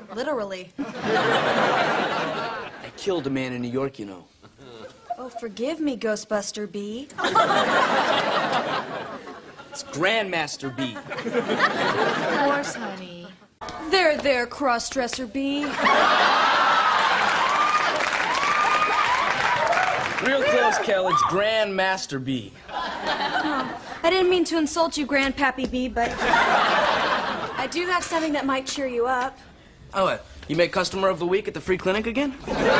Literally. I killed a man in New York, you know. Oh, forgive me, Ghostbuster B. It's Grandmaster B. Of course, honey. There, cross-dresser B. Real close, Kel. It's Grandmaster B. Oh, I didn't mean to insult you, Grandpappy B, but I do have something that might cheer you up. Oh, you make Customer of the Week at the free clinic again?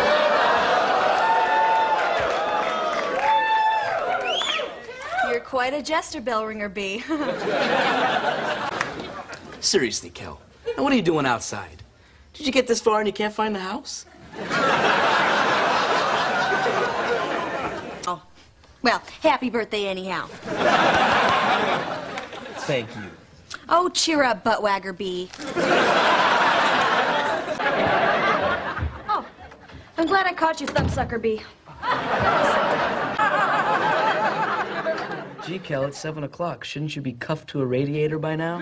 You're quite a jester, bell ringer B. Seriously, Kel. Now, what are you doing outside? Did you get this far and you can't find the house? Oh, well, happy birthday anyhow. Thank you. Oh, cheer up, buttwagger B. Oh, I'm glad I caught you, thumbsucker B. Gee, Kel, it's 7 o'clock. Shouldn't you be cuffed to a radiator by now?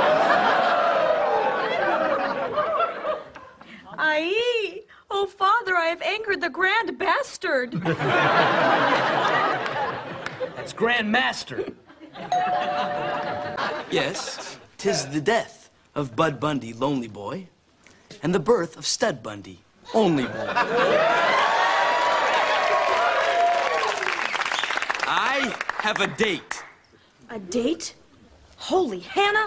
Aye. Oh, Father, I have angered the grand bastard. That's Grandmaster. Yes, 'tis the death of Bud Bundy, lonely boy, and the birth of Stud Bundy, only boy. I have a date. A date? Holy Hannah!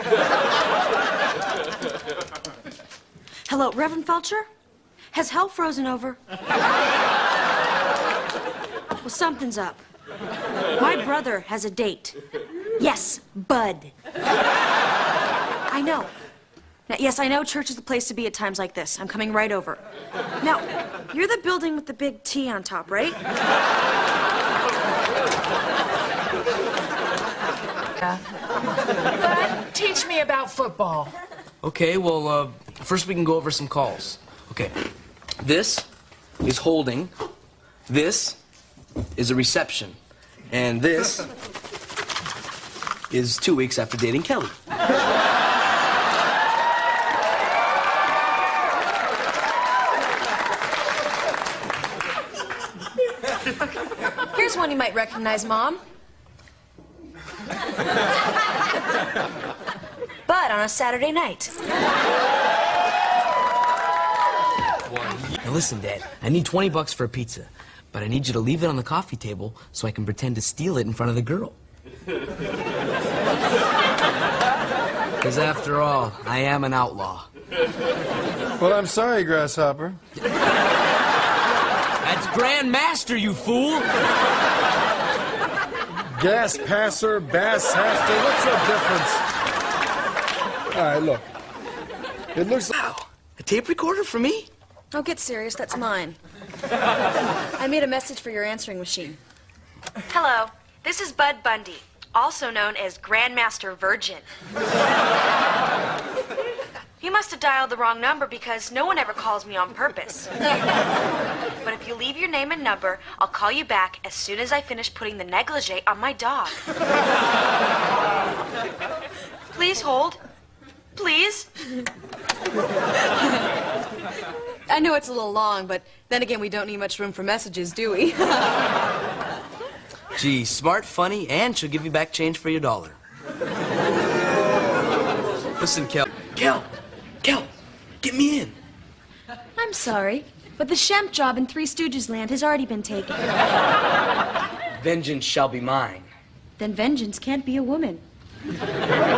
Hello, Reverend Felcher? Has hell frozen over? Well, something's up. My brother has a date. Yes, Bud. I know. Now, yes, I know church is the place to be at times like this. I'm coming right over. Now, you're the building with the big T on top, right? Bud, teach me about football. Okay, well, first we can go over some calls. Okay, this is holding, this is a reception, and this is 2 weeks after dating Kelly. Here's one you might recognize, Mom. Bud on a Saturday night. Now listen, Dad, I need 20 bucks for a pizza, but I need you to leave it on the coffee table so I can pretend to steal it in front of the girl. Because after all, I am an outlaw. Well, I'm sorry, Grasshopper. That's Grandmaster, you fool! Gas passer, bass haster, what's the difference? All right, look. It looks like... Wow, a tape recorder for me? Oh, get serious, that's mine. I made a message for your answering machine. Hello, this is Bud Bundy, also known as Grandmaster Virgin. You must have dialed the wrong number because no one ever calls me on purpose. But if you leave your name and number, I'll call you back as soon as I finish putting the negligee on my dog. Please hold. Please. I know it's a little long, but then again, we don't need much room for messages, do we? Gee, smart, funny, and she'll give you back change for your $1. Listen, Kel, get me in. I'm sorry, but the Shemp job in Three Stooges land has already been taken. Vengeance shall be mine. Then vengeance can't be a woman.